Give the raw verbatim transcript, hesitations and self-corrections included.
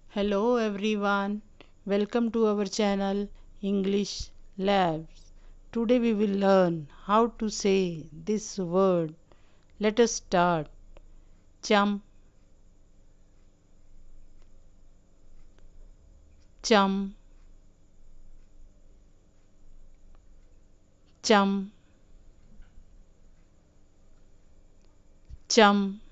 Hello everyone, welcome to our channel English Labs. Today we will learn how to say this word. Let us start. Chum, chum, chum, chum,